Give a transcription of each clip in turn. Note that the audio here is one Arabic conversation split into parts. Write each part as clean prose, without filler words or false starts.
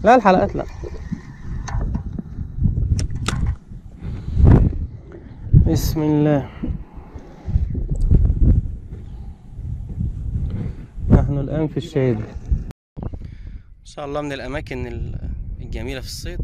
لا الحلقات لا. بسم الله. نحن الآن في الشهيد. إن شاء الله من الأماكن الجميلة في الصيد.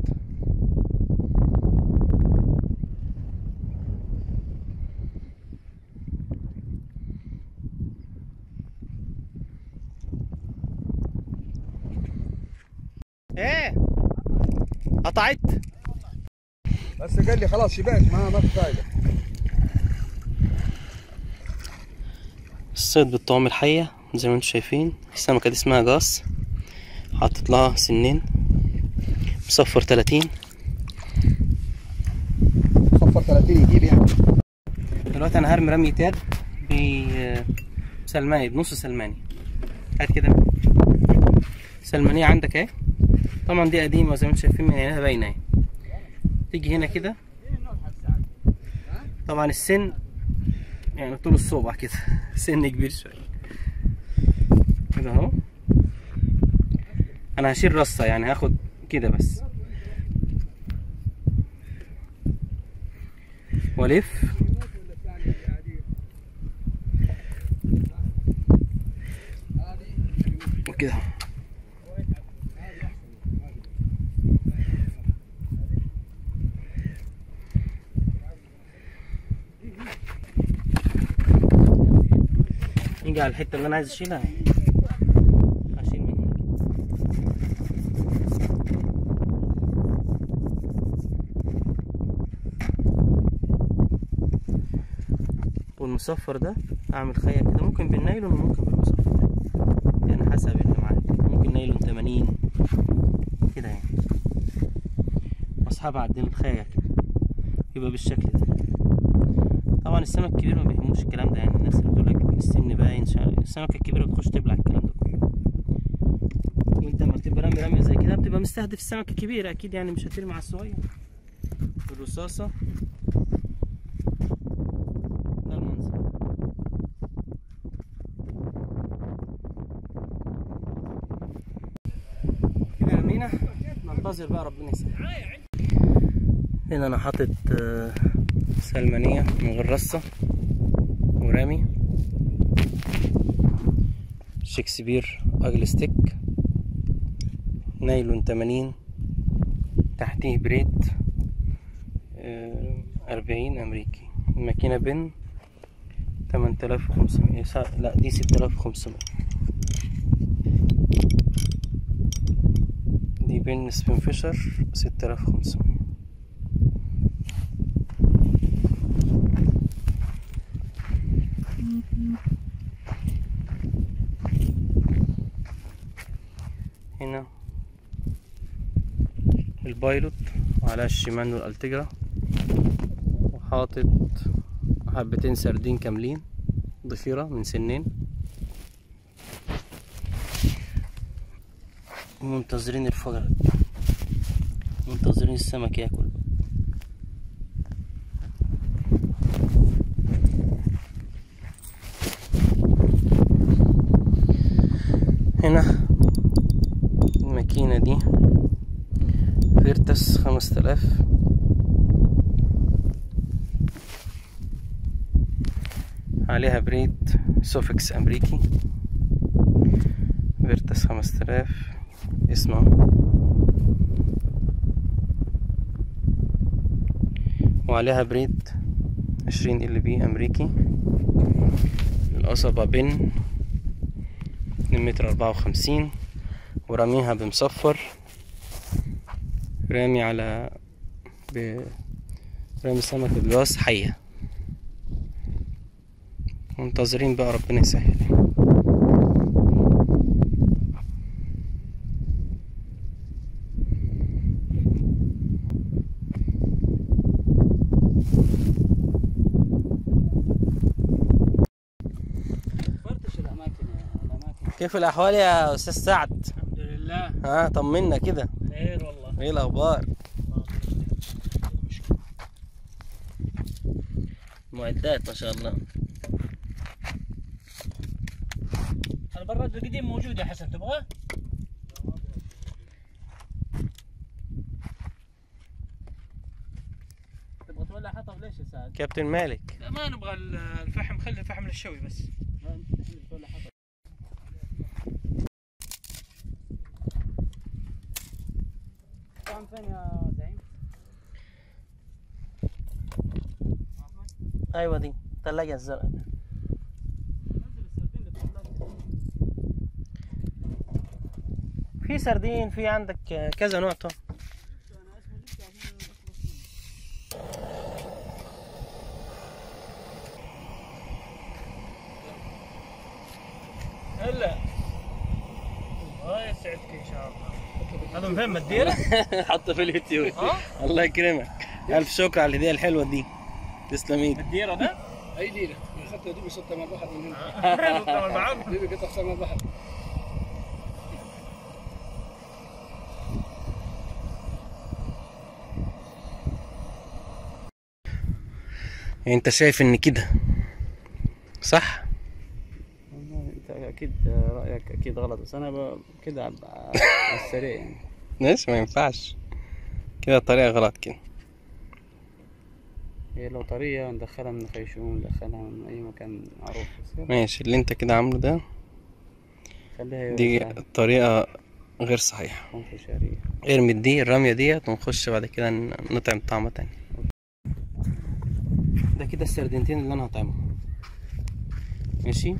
ايه قطعت بس قال لي خلاص شبعت ما في فايدة. الصيد بالطعم الحية زي ما انتم شايفين. السمكة دي اسمها جاس، حاطط لها سنين، مصفر 30. صفر 30 يجيب يعني. دلوقتي انا هرمي رمية يد بسلماني، بنص سلماني. هات كده سلمانية عندك اهي. طبعا دي قديمة زي ما انتم شايفين من عينها باينة اهي. تيجي هنا كده، طبعا السن يعني طول الصوبع كده سن كبير شوية كده اهو. انا هشيل رصة يعني هاخد كده بس والف وكده. نيجي على الحتة اللي انا عايز اشيلها. هشيل من هنا والمصفر ده اعمل خيط كده، ممكن بالنايلون وممكن بالمصفر يعني حسب اللي معاك. ممكن نايلون 80 كده يعني، واصحابها عدين الخيط كده يبقى بالشكل ده. طبعا السمك الكبير ما بيهموش الكلام ده يعني. الناس اللي بتقول لك السن باين، السمكه الكبيره بتخش تبلع الكلام ده كله. وانت لما بتبقى رامية زي كده بتبقى مستهدف السمكه الكبيره اكيد يعني، مش هترمي على الصغير. الرصاصه ده المنظر. كده رمينا، ننتظر بقى ربنا يسهل. هنا انا حاطط سلمانية من غير رصة ورامي شكسبير اجل ستيك نايلون 80، تحتيه بريد 40 امريكي. الماكينة بن 8500، لا دي 6500. دي بن سبين فيشر 6500. هنا البايلوت وعلى الشيمانو الالتجرا، وحاطط حبتين سردين كاملين ضفيرة من سنين، ومنتظرين الفجر، منتظرين السمك ياكل. هنا الماكينة دي فيرتس 5000، عليها بريد سوفكس امريكي. فيرتس 5000 اسمه، وعليها بريد 20 ال بي امريكي. القصبة بن 2.54 متر، وراميها بمصفر، رامي على رامي سمكة جلاس حية. منتظرين بقى ربنا يسهل. كيف الأحوال يا أستاذ سعد؟ الحمد لله. ها طمنا كده. خير والله. إيه الأخبار؟ معدات ما شاء الله. البراد القديم موجود يا حسن، تبغاه؟ تولع حطب ليش يا سعد؟ كابتن مالك. لا ما نبغى الفحم، خلي الفحم للشوي بس. ما انت الحين بتولع حطب. الفحم فين يا زعيم؟ ايوه دي الثلاجة الزرقاء. في سردين، في عندك كذا نوع طبعا. هلا الله يسعدك ان شاء الله. هذا من فين مديره؟ حطه في اليوتيوب. الله يكرمك، الف شكر على الهديه الحلوه دي، تسلم ايدك. مديره ده؟ اي ديره اخذتها دي صرتها من البحر من هنا. صرتها من البحر؟ دي قطع من البحر. يعني انت شايف ان كده صح؟ انت اكيد رايك اكيد غلط، بس انا كده على السريع يعني. ليش ما ينفعش كده؟ الطريقه غلط كده. هي لو طريقه ندخلها من خيشوم، ندخلها من اي مكان معروف. ماشي، اللي انت كده عامله ده خليها دي طريقه غير صحيحه. ارمي دي الرميه ديت ونخش بعد كده نطعم طعمه تاني. ده كده السردينتين اللي انا هطعمهم. ماشي،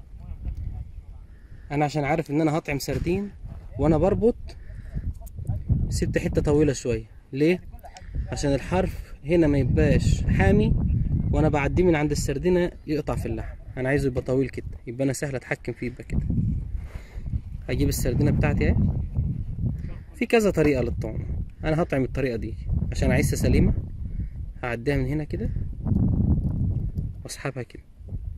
انا عشان عارف ان انا هطعم سردين وانا بربط سبت حته طويله شويه. ليه؟ عشان الحرف هنا ما يبقاش حامي وانا بعديه من عند السردينه يقطع في اللحم. انا عايزه يبقى طويل كده، يبقى انا سهل اتحكم فيه. يبقى كده هجيب السردينه بتاعتي اهي. في كذا طريقه للطعم، انا هطعم الطريقه دي عشان عايزها سليمه. هعديها من هنا كده واسحبها كده.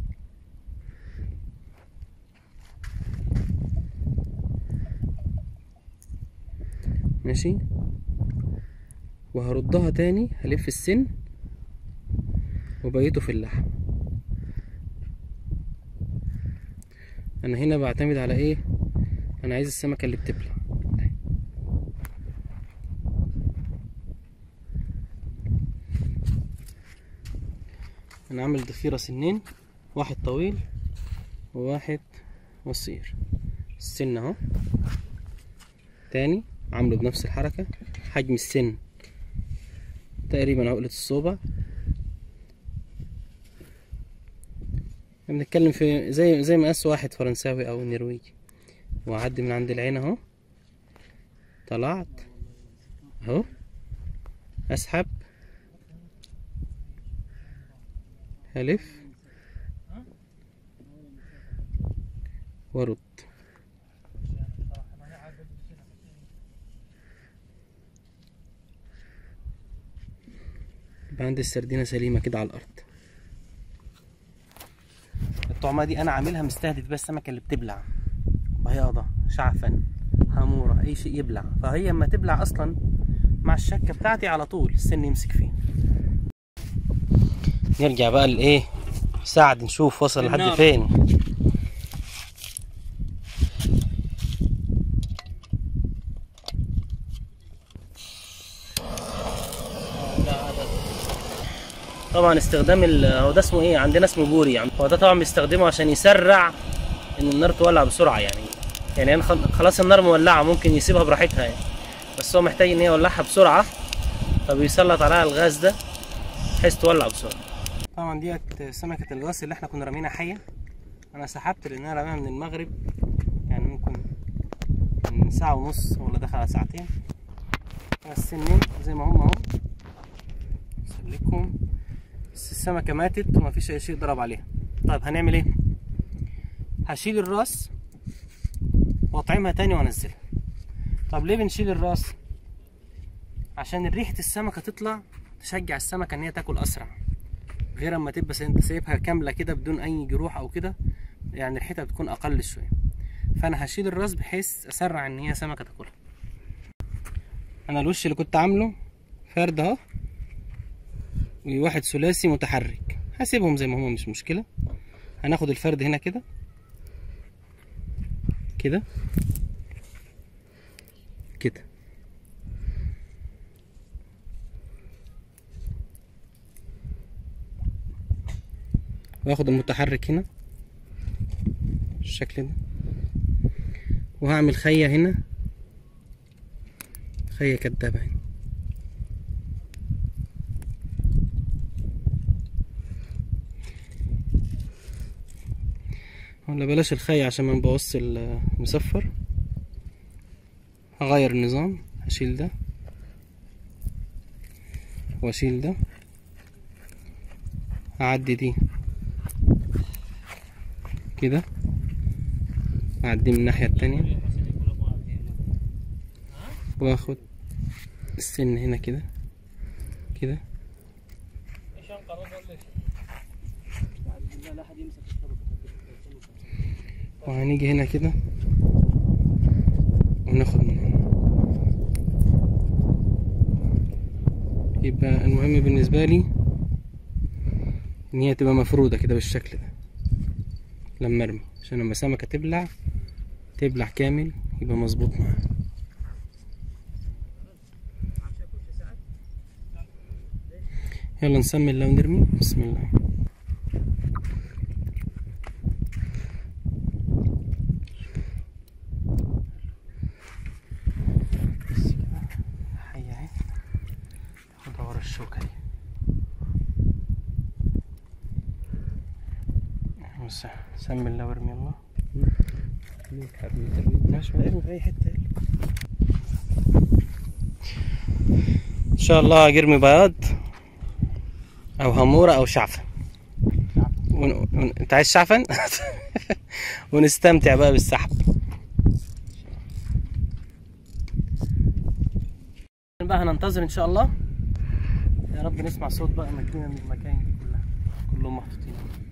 ماشي، وهردها تاني، هلف السن وبقيته في اللحم. انا هنا بعتمد على ايه؟ انا عايز السمكه اللي بتبلع. انا عامل ضفيره سنين، واحد طويل وواحد قصير. السن اهو تاني عامله بنفس الحركه. حجم السن تقريبا عقله الصوبع. بنتكلم في زي مقاس واحد فرنساوي او نرويجي. واعدي من عند العين اهو، طلعت اهو، اسحب، هلف وارد. يبقى عندي السردينه سليمه كده على الارض. الطعمه دي انا عاملها مستهدف بس السمكه اللي بتبلع، بياضه، شعفن، هاموره، اي شيء يبلع. فهي اما تبلع اصلا مع الشكه بتاعتي على طول السن يمسك فيه. نرجع بقى لايه؟ سعد نشوف وصل لحد فين. طبعا استخدام هو ده اسمه ايه عندنا؟ اسمه بوري. يعني هو ده طبعا بيستخدمه عشان يسرع ان النار تولع بسرعه. يعني انا خلاص النار مولعه، ممكن يسيبها براحتها يعني، بس هو محتاج ان هي يولعها بسرعه، فبيسلط عليها الغاز ده بحيث تولع بسرعه. طبعا ديت سمكه الغاص اللي احنا كنا رامينها حيه. انا سحبت لان انا راميها من المغرب، يعني ممكن من ساعه ونص ولا دخل على ساعتين. السنين زي ما هم اهو اسلكهم، بس السمكه ماتت ومفيش اي شيء ضرب عليها. طيب هنعمل ايه؟ هشيل الراس واطعمها تاني وانزلها. طب ليه بنشيل الراس؟ عشان ريحه السمكه تطلع تشجع السمكه ان هي تاكل اسرع، غير اما تبقى انت سايبها كامله كده بدون اي جروح او كده، يعني ريحتها بتكون اقل شويه. فانا هشيل الراس بحيث اسرع ان هي سمكه تاكلها. انا الوش اللي كنت عامله فرد اهو، وواحد ثلاثي متحرك، هسيبهم زي ما هما مش مشكله. هناخد الفرد هنا كده كده كده، واخد المتحرك هنا بالشكل ده، وهعمل خية هنا، خية كدابة هنا. ولا بلاش الخية عشان ما نبوظش المصفر. هغير النظام، هشيل ده واشيل ده، هعدي دي كده، هعدي من الناحية التانية، واخد السن هنا كده كده، وهنيجي هنا كده وناخد من هنا. يبقى المهم بالنسبة لي ان هي تبقى مفرودة كده بالشكل ده لما ارمي، عشان لما السمكة تبلع كامل يبقى مظبوط معاها. يلا نسمي الله ونرمي. بسم الله. بس كده حية اهي، ناخدها ورا الشوكة دي. بس سمي الله وارمي الله. ماشي، ارمي في اي حتة. ان شاء الله هجرمي بياض او همورة او شعفن. انت عايز شعفن؟ ونستمتع بقى بالسحب. بقى هننتظر ان شاء الله، يا رب نسمع صوت بقى مجنونة من المكان دي كلها، كلهم محطوطين.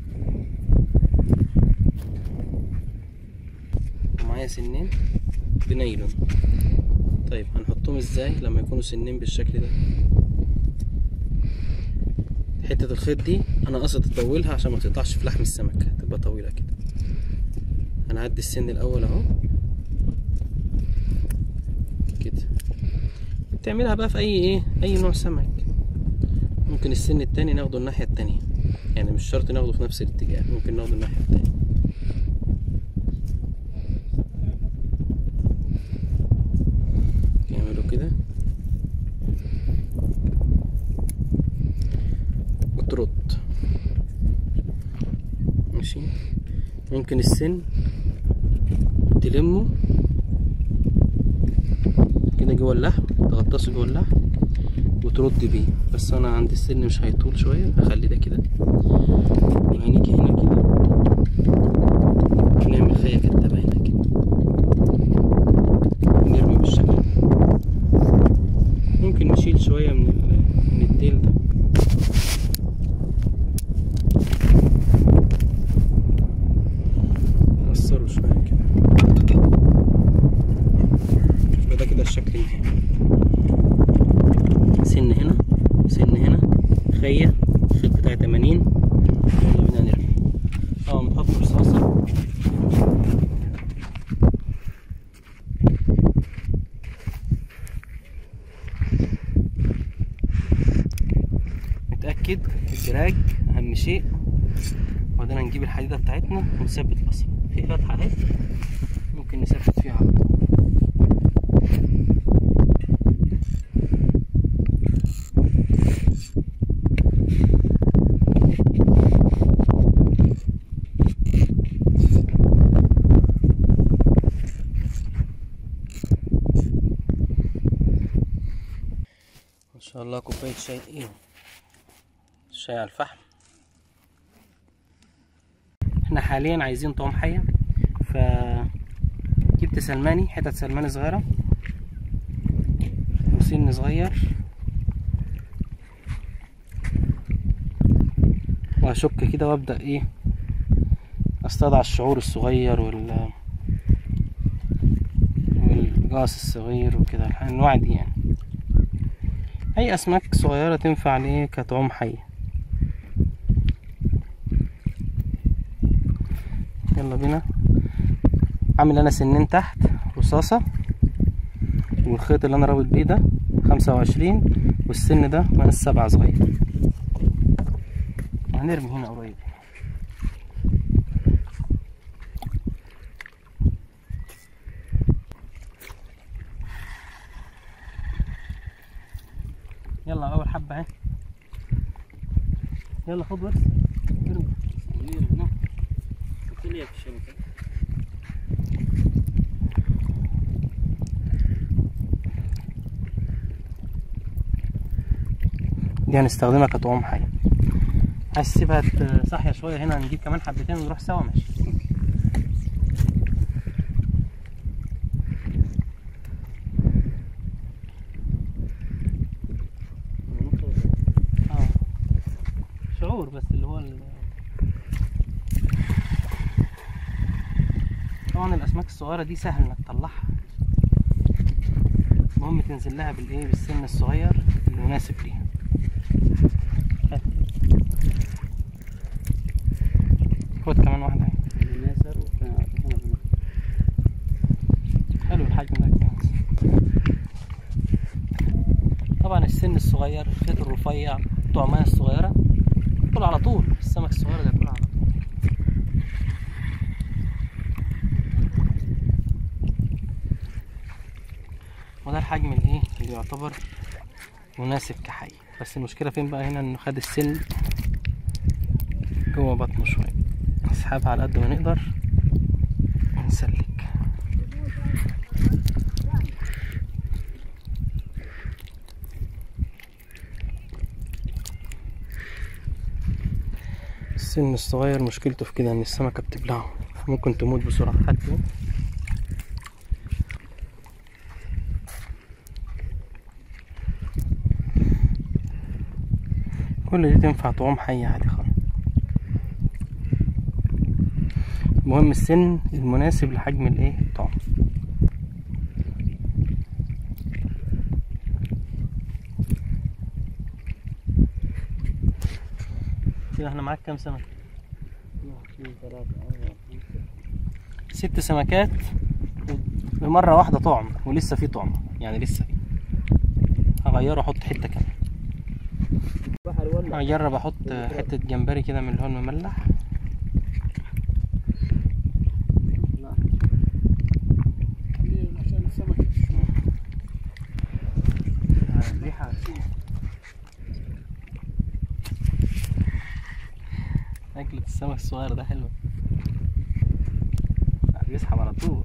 ومعايا سنين بنايلون. طيب هنحطهم ازاي لما يكونوا سنين بالشكل ده؟ حتة الخيط دي انا قصدي اطولها عشان ما تقطعش في لحم السمك، تبقى طويلة كده. هنعدي السن الاول اهو كده. بتعملها بقى في اي نوع سمك. ممكن السن التاني ناخده الناحية التانية، يعني مش شرط ناخده في نفس الاتجاه، ممكن ناخده الناحية التانية. نعمله كده وترد. ماشي. ممكن السن تلمه كده جوه اللحم، تغطسه جوه اللحم وترد بيه. بس انا عندي السن مش هيطول شويه، هخلي ده كده. وهنيجي هنا كده نعمل خية كدابة هنا كده، ونرمي بالشكل. ممكن نشيل شويه من الديل ده. نقصره شويه كده. يبقى ده كده الشكل النهائي. سن هنا وسن هنا، خية الخيط بتاعي 80. يلا بينا نرمي. بنحط رصاصة. نتأكد الدراج أهم شيء، وبعدين هنجيب الحديدة بتاعتنا ونثبت الأصل. في فتحة اهي ممكن نثبت فيها على طول. ان شاء الله كوباية شاي. شاي على الفحم. احنا حاليا عايزين طعم حية، فجبت سلماني، حتة سلماني صغيرة وسن صغير، وهشك كده وابدأ استدعى الشعور الصغير والجاس الصغير وكده، الانواع دي يعني. اي اسماك صغيرة تنفع كطعم حية. يلا بينا. عامل انا سنين تحت رصاصة، والخيط اللي انا رابط بيه ده 25، والسن ده مقاس 7 صغير. وهنرمي هنا قريب. يلا اول حبه اهي. يلا خد ورث ارمي. هنا قلت لي في الشبكه. دي هنستخدمها كطعوم حي. عايز تسيبها صاحيه شويه هنا هنجيب كمان حبتين ونروح سوا ماشي. شعور بس اللي هو طبعا الاسماك الصغيره دي سهل انك تطلعها، المهم تنزل لها بالايه بالسن الصغير المناسب ليها. خد كمان واحده اهي. حلو الحجم ده كويس. طبعا السن الصغير الخيط الرفيع الطعمية الصغيرة كل على طول، السمك الصغير ده كل على طول. وده الحجم الايه اللي يعتبر مناسب كحي، بس المشكلة فين بقى هنا انه خد السن جوه بطنه شوية. نسحبها على قد ما نقدر ونسلك. السن الصغير مشكلته في كده ان السمكة بتبلعه، ممكن تموت بسرعة. حتى كل دي تنفع طعوم حية عادي خالص. المهم السن المناسب لحجم الايه الطعم. كده احنا معاك كام سمكة؟ 6 سمكات بمرة واحدة طعم، ولسه في طعم يعني لسه في. هغيره احط حتة كمان. هجرب احط حتة جمبري كده من اللي هو المملح. أكلة السمك الصغير ده حلو، بيسحب على طول.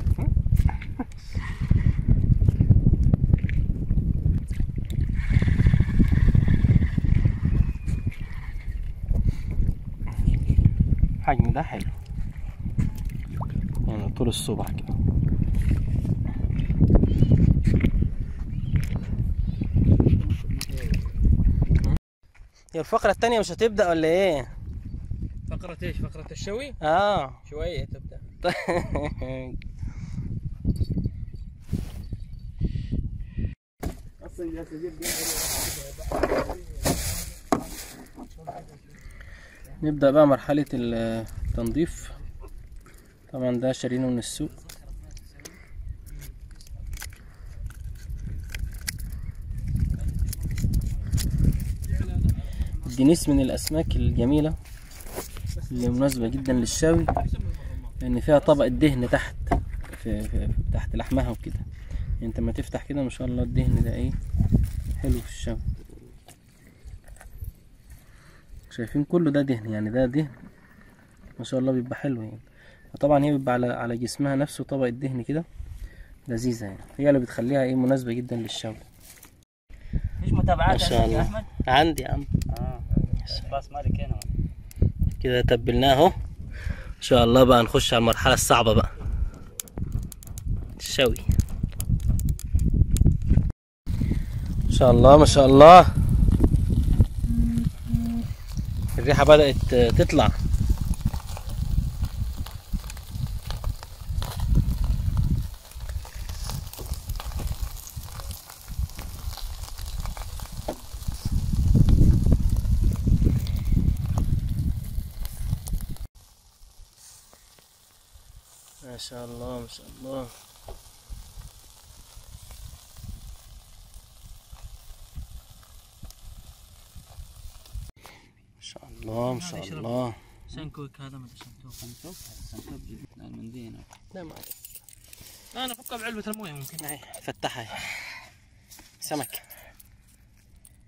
الحجم ده حلو يعني طول الصبح كده. هي الفقرة التانية مش هتبدأ ولا ايه؟ فقرة ايش؟ فقرة الشوي؟ شوية تبدأ. نبدأ بقى مرحلة التنظيف. طبعا ده شارينه من السوق. الدنيس من الأسماك الجميلة اللي مناسبة جدا للشوي، لأن فيها طبقة دهن تحت تحت لحمها وكده. يعني انت ما تفتح كده ما شاء الله الدهن ده ايه حلو في الشوي. شايفين كله ده دهن، يعني ده دهن ما شاء الله بيبقى حلو يعني. وطبعا هي بيبقى على جسمها نفسه طبقة دهن كده لذيذة، يعني هي اللي بتخليها ايه مناسبة جدا للشوي. ايش متابعات ما شاء الله. يا احمد؟ عندي يا عم. خلاص مالك هنا كده تبلناه اهو. ان شاء الله بقى نخش على المرحلة الصعبة بقى، الشوي. ما شاء الله ما شاء الله، الريحة بدأت تطلع. ما شاء الله ما شاء الله. ما شاء الله ما شاء الله. سنكوك هذا ما ادري سنكوك المنديل. لا ما عليك. انا افكها بعلبة المويه ممكن. اهي فتحها اهي. سمك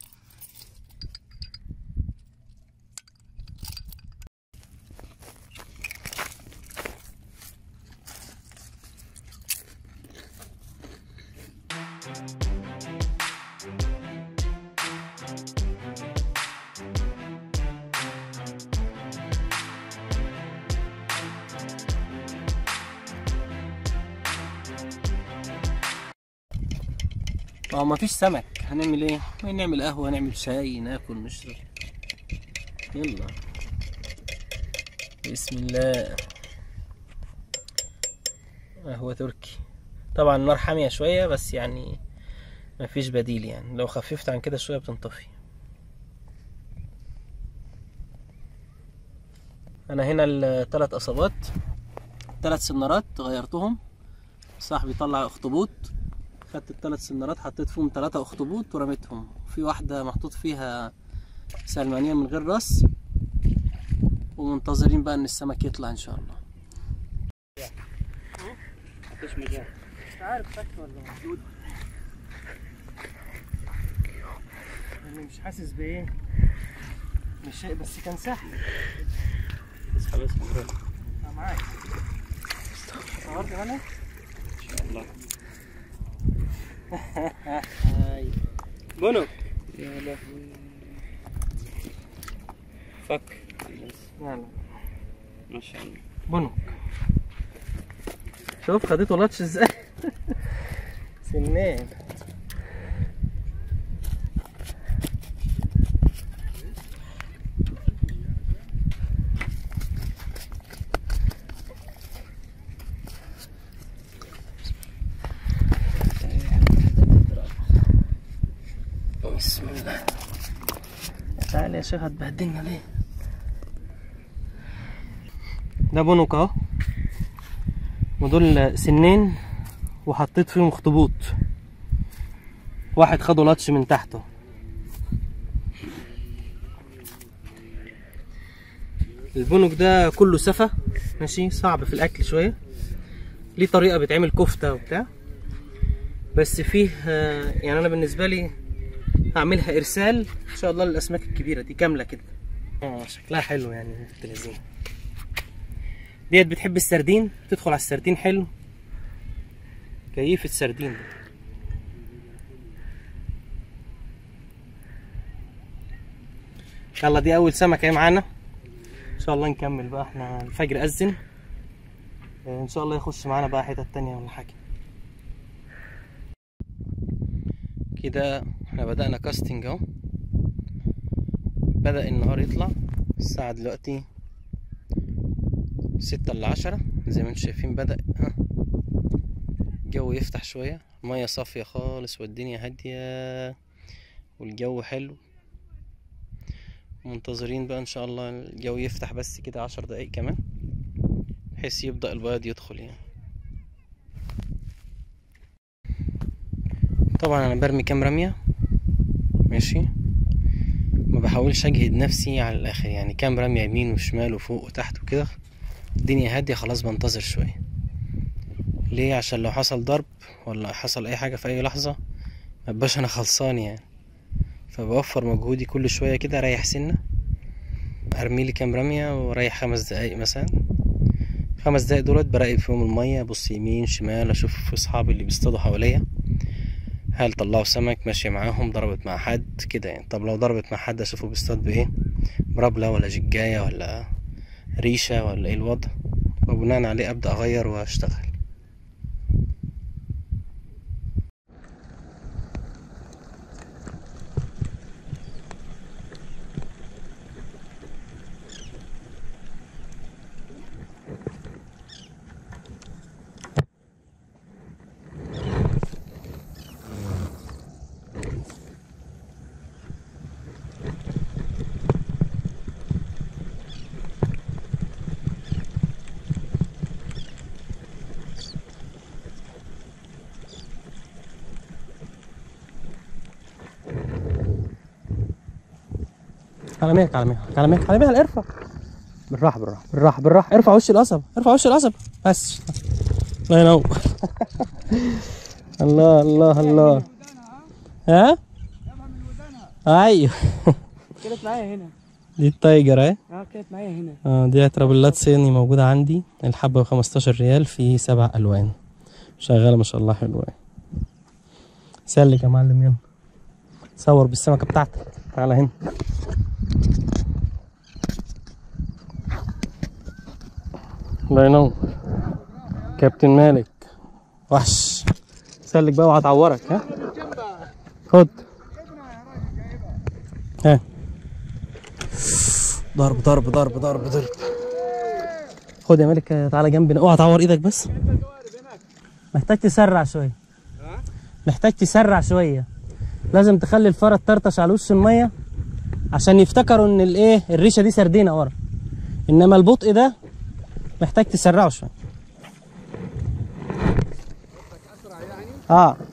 اه مفيش سمك، هنعمل ايه؟ نعمل قهوة، نعمل شاي، ناكل نشرب. يلا بسم الله. قهوة تركي. طبعا النار حامية شوية بس يعني مفيش بديل، يعني لو خففت عن كده شوية بتنطفي. انا هنا الثلاث قصبات، 3 سنارات غيرتهم، صاحبي طلع اخطبوط، خدت ال3 سنارات حطيت فيهم 3 اخطبوط ورميتهم، في واحدة محطوط فيها سلمانية من غير راس، ومنتظرين بقى ان السمك يطلع ان شاء الله. مفيش مجال. مش عارف فك ولا موجود، انا مش حاسس بايه، مش شيء بس كان سهل. اصحى بس نروح. معاك صورت انا ان شاء الله. هاي بونو. يا لهوي. فك. يلا ما شاء الله. بونو. شوف خدته لاتش ازاي. سنان. بسم الله. تعالى يا شيخ هتبهدلنا ليه؟ ده بونوك اهو، ودول سنين وحطيت فيهم اخطبوط، واحد خده لاتش من تحته. البونوك ده كله سفة ماشي، صعب في الاكل شويه، ليه طريقه بيتعمل كفته وبتاع، بس فيه يعني انا بالنسبه لي هعملها ارسال ان شاء الله للاسماك الكبيره دي كامله كده. شكلها حلو يعني بنت لذينه. ديت بتحب السردين، تدخل على السردين حلو، كيف السردين ده. يلا دي اول سمكه اهي معانا، ان شاء الله نكمل بقى، احنا الفجر اذن، ان شاء الله يخش معانا بقى حتت تانية ولا حاجه. كده احنا بدأنا كاستنج اهو، بدأ النهار يطلع، الساعة دلوقتي 6 إلا 10 زي ما انتم شايفين، بدأ الجو يفتح شوية، المية صافية خالص والدنيا هادية والجو حلو، منتظرين بقى ان شاء الله الجو يفتح بس كده 10 دقايق كمان بحيث يبدأ البياض يدخل يعني. طبعا انا برمي كام رمية ماشي، ما بحاولش اجهد نفسي على الاخر، يعني كام رمية يمين وشمال وفوق وتحت وكده، الدنيا هادية خلاص بنتظر شوية. ليه؟ عشان لو حصل ضرب ولا حصل اي حاجة في اي لحظة مبقاش انا خلصان يعني، فبوفر مجهودي كل شوية كده، اريح سنة، ارميلي كام رمية واريح 5 دقايق مثلا. 5 دقايق دولت براقب فيهم المية، ابص يمين شمال، اشوف اصحابي اللي بيصطادوا حواليا هل طلعوا سمك، ماشية معاهم، ضربت مع حد كده يعني. طب لو ضربت مع حد اشوفه بيصطاد بايه، بربلة ولا ججاية ولا ريشة ولا ايه الوضع، وبناء عليه ابدأ اغير واشتغل. على مهلك على مهلك على مهلك على مهلك، ارفع بالراحة بالراحة بالراحة بالراحة، ارفع وش القصب، ارفع وش القصب بس. الله ينور. الله الله الله. ها؟ ايوه. كانت معايا هنا. دي التايجر اهي. كانت معايا هنا. دي ترابلات صيني موجودة عندي، الحبة ب15 ريال، في 7 ألوان، شغالة ما شاء الله حلوة. سلك يا معلم، يلا صور بالسمكة بتاعتك، تعالى هنا. الله ينور كابتن مالك، وحش. سلك بقى وهتعورك. ها خد. ها ضرب ضرب ضرب ضرب ضرب. خد يا ملك تعالى جنبنا، اوعى تعور ايدك بس. محتاج تسرع شويه، محتاج تسرع شويه. لازم تخلي الفاره تطرطش على وش الميه عشان يفتكروا ان الايه الريشه دي سردينه ورا، انما البطء ده محتاج تسرعه شويه. اه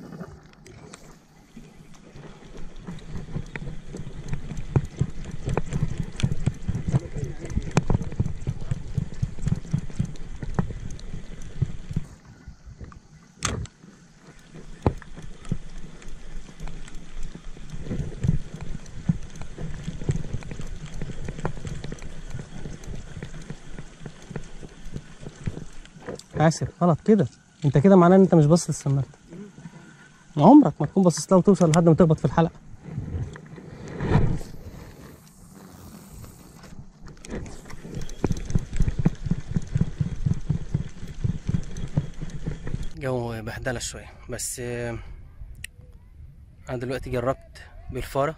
اسف غلط كده، انت كده معناه ان انت مش باصص للسناره. عمرك ما تكون باصص لها وتوصل لحد ما تخبط في الحلقه. جو بهدله شويه بس. انا دلوقتي جربت بالفاره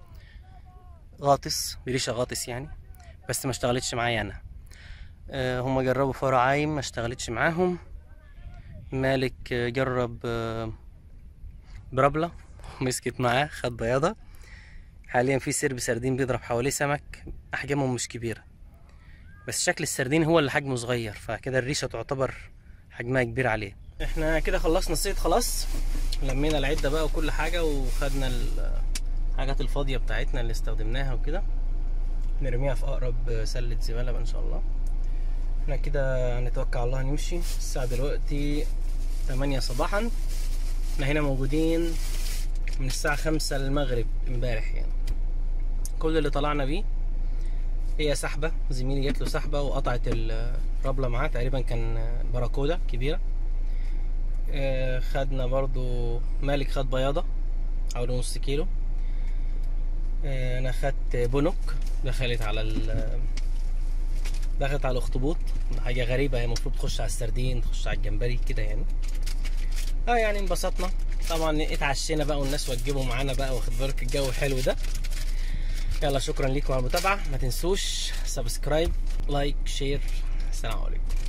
غاطس بريشه غاطس يعني، بس ما اشتغلتش معايا انا. هما جربوا فاره عايم ما اشتغلتش معاهم. مالك جرب بربلة مسكت معاه، خد بياضة. حاليا في سرب سردين بيضرب حواليه سمك احجامهم مش كبيرة، بس شكل السردين هو اللي حجمه صغير، فكده الريشة تعتبر حجمها كبير عليه. احنا كده خلصنا الصيد خلاص، لمينا العدة بقى وكل حاجة، وخدنا الحاجات الفاضية بتاعتنا اللي استخدمناها وكده نرميها في اقرب سلة زبالة بقى ان شاء الله. احنا كده هنتوكل على الله نمشي. الساعة دلوقتي 8 صباحا. احنا هنا موجودين من الساعة 5 المغرب امبارح يعني. كل اللي طلعنا بيه هي سحبة، زميلي جات له سحبة وقطعت الربلة معاه، تقريبا كان باراكودا كبيرة. خدنا برضو مالك خد بياضة حوالي نص كيلو. انا خدت بونوك دخلت على الاخطبوط، حاجة غريبة، هي المفروض تخش على السردين تخش على الجمبري كده يعني. يعني انبسطنا طبعا، اتعشينا بقى والناس وجبوا معانا بقى، واخد بالك الجو حلو ده. يلا شكرا لكم على المتابعة، ما تنسوش سبسكرايب لايك شير. السلام عليكم.